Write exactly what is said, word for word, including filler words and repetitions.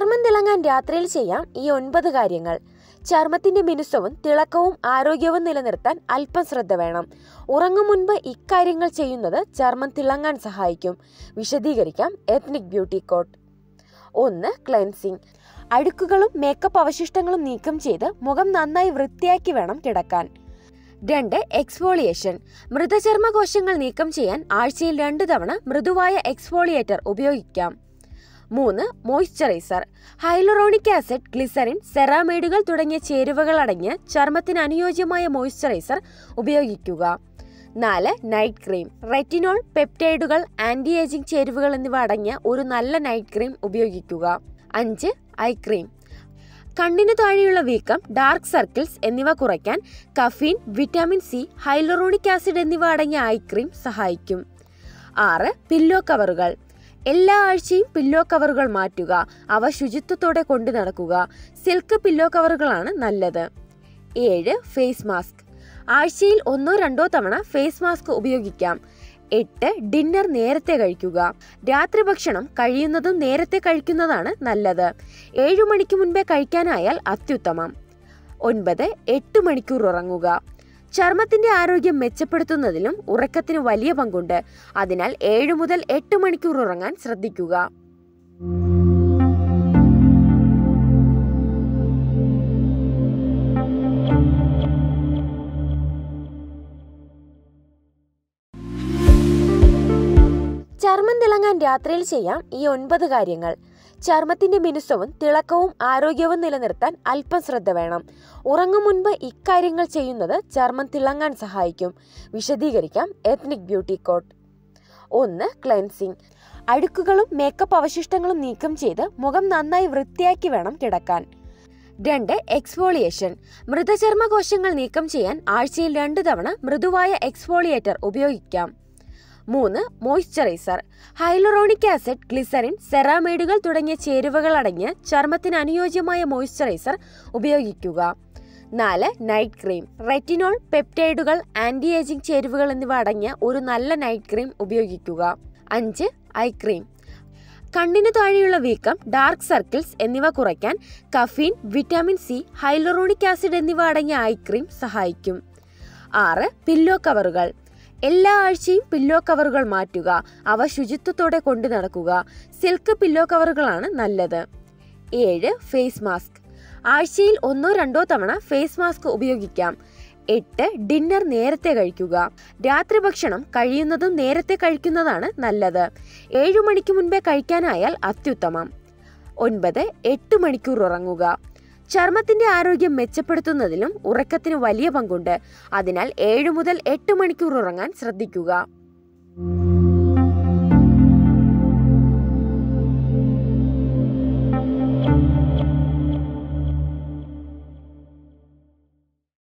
ചർമ്മം തിളങ്ങാൻ രാത്രിയിൽ ചെയ്യാം ഈ ഒൻപത് കാര്യങ്ങൾ. ചർമ്മത്തിന്റെ മിനുസവും തിളക്കവും ആരോഗ്യവും നിലനിർത്താൻ അല്പം ശ്രദ്ധ വേണം. ഉറങ്ങും മുൻപ് ഇക്കാര്യങ്ങൾ ചെയ്യുന്നത് ചർമ്മം തിളങ്ങാൻ സഹായിക്കും. വിശദീകരിക്കാം എത്നിക് ബ്യൂട്ടി കോഡ്. ഒന്ന്, ക്ലെൻസിങ്. അഴുക്കുകളും മേക്കപ്പ് അവശിഷ്ടങ്ങളും നീക്കം ചെയ്ത് മുഖം നന്നായി വൃത്തിയാക്കി വേണം കിടക്കാൻ. രണ്ട്, എക്സ്ഫോളിയേഷൻ. മൃതചർമ്മ കോശങ്ങൾ നീക്കം ചെയ്യാൻ ആഴ്ചയിൽ രണ്ട് തവണ മൃദുവായ എക്സ്ഫോളിയേറ്റർ ഉപയോഗിക്കാം. മൂന്ന്, മോയ്സ്ചറൈസർ. ഹൈലൂറോണിക് ആസിഡ്, ഗ്ലിസറിൻ, സെറാമൈഡുകൾ തുടങ്ങിയ ചേരുവകൾ അടങ്ങിയ ചർമ്മത്തിന് അനുയോജ്യമായ മോയ്സ്ചറൈസർ ഉപയോഗിക്കുക. നാല്, നൈറ്റ് ക്രീം. റെറ്റിനോൾ, പെപ്റ്റൈഡുകൾ, ആന്റി ഏജിംഗ് ചേരുവകൾ എന്നിവ അടങ്ങിയ ഒരു നല്ല നൈറ്റ് ക്രീം ഉപയോഗിക്കുക. അഞ്ച്, ഐ ക്രീം. കണ്ണിനു താഴെയുള്ള വീക്കം, ഡാർക്ക് സർക്കിൾസ് എന്നിവ കുറയ്ക്കാൻ caffeine, vitamin C, hyaluronic acid എന്നിവ അടങ്ങിയ ഐ ക്രീം സഹായിക്കും. ആറ്, പില്ലോ കവറുകൾ. എല്ലാ ആഴ്ചയും പില്ലോ കവറുകൾ മാറ്റുക. അവ ശുചിത്വത്തോടെ കൊണ്ടു നടക്കുക. സിൽക്ക് പില്ലോ കവറുകളാണ് നല്ലത്. ഏഴ്, ഫേസ് മാസ്ക്. ആഴ്ചയിൽ ഒന്നോ രണ്ടോ തവണ ഫേസ് മാസ്ക് ഉപയോഗിക്കാം. എട്ട്, ഡിന്നർ നേരത്തെ കഴിക്കുക. രാത്രി ഭക്ഷണം കഴിയുന്നതും നേരത്തെ കഴിക്കുന്നതാണ് നല്ലത്. ഏഴു മണിക്ക് മുൻപേ കഴിക്കാനായാൽ അത്യുത്തമം. ഒൻപത്, എട്ട് മണിക്കൂർ ഉറങ്ങുക. ചർമ്മത്തിന്റെ ആരോഗ്യം മെച്ചപ്പെടുത്തുന്നതിലും ഉറക്കത്തിന് വലിയ പങ്കുണ്ട്. അതിനാൽ ഏഴു മുതൽ എട്ട് മണിക്കൂർ ഉറങ്ങാൻ ശ്രദ്ധിക്കുക. ചർമ്മം തിളങ്ങാൻ രാത്രിയിൽ ചെയ്യാം ഈ ഒൻപത് കാര്യങ്ങൾ. ചർമ്മത്തിന്റെ മിനുസവും തിളക്കവും ആരോഗ്യവും നിലനിർത്താൻ അല്പം ശ്രദ്ധ വേണം. ഉറങ്ങും മുൻപ് ഇക്കാര്യങ്ങൾ ചെയ്യുന്നത് ചർമ്മം തിളങ്ങാൻ സഹായിക്കും. വിശദീകരിക്കാം എത്നിക് ബ്യൂട്ടി കോഡ്. ഒന്ന്, ക്ലെൻസിങ്. അഴുക്കുകളും മേക്കപ്പ് അവശിഷ്ടങ്ങളും നീക്കം ചെയ്ത് മുഖം നന്നായി വൃത്തിയാക്കി വേണം കിടക്കാൻ. രണ്ട്, എക്സ്ഫോളിയേഷൻ. മൃതചർമ്മ കോശങ്ങൾ നീക്കം ചെയ്യാൻ ആഴ്ചയിൽ രണ്ട് തവണ മൃദുവായ എക്സ്ഫോളിയേറ്റർ ഉപയോഗിക്കാം. മൂന്ന്, മോയ്സ്ചറൈസർ. ഹൈലൂറോണിക് ആസിഡ്, ഗ്ലിസറിൻ, സെറാമൈഡുകൾ തുടങ്ങിയ ചേരുവകൾ അടങ്ങിയ ചർമ്മത്തിന് അനുയോജ്യമായ മോയ്സ്ചറൈസർ ഉപയോഗിക്കുക. നാല്, നൈറ്റ് ക്രീം. റെറ്റിനോൾ, പെപ്റ്റൈഡുകൾ, ആന്റി ഏജിംഗ് ചേരുവകൾ എന്നിവ അടങ്ങിയ ഒരു നല്ല നൈറ്റ് ക്രീം ഉപയോഗിക്കുക. അഞ്ച്, ഐ ക്രീം. കണ്ണിനു താഴെയുള്ള വീക്കം, ഡാർക്ക് സർക്കിൾസ് എന്നിവ കുറയ്ക്കാൻ caffeine, vitamin C, hyaluronic acid എന്നിവ അടങ്ങിയ ഐ ക്രീം സഹായിക്കും. ആറ്, പില്ലോ കവറുകൾ. എല്ലാ ആഴ്ചയും പില്ലോ കവറുകൾ മാറ്റുക. അവ ശുചിത്വത്തോടെ കൊണ്ടു നടക്കുക. സിൽക്ക് പില്ലോ കവറുകളാണ് നല്ലത്. ഏഴ്, ഫേസ് മാസ്ക്. ആഴ്ചയിൽ ഒന്നോ രണ്ടോ തവണ ഫേസ് മാസ്ക് ഉപയോഗിക്കാം. എട്ട്, ഡിന്നർ നേരത്തെ കഴിക്കുക. രാത്രി ഭക്ഷണം കഴിയുന്നതും നേരത്തെ കഴിക്കുന്നതാണ് നല്ലത്. ഏഴു മണിക്ക് മുൻപേ കഴിക്കാനായാൽ അത്യുത്തമം. ഒൻപത്, എട്ട് മണിക്കൂർ ഉറങ്ങുക. ചർമ്മത്തിന്റെ ആരോഗ്യം മെച്ചപ്പെടുത്തുന്നതിലും ഉറക്കത്തിന് വലിയ പങ്കുണ്ട്. അതിനാൽ ഏഴു മുതൽ എട്ട് മണിക്കൂർ ഉറങ്ങാൻ ശ്രദ്ധിക്കുക.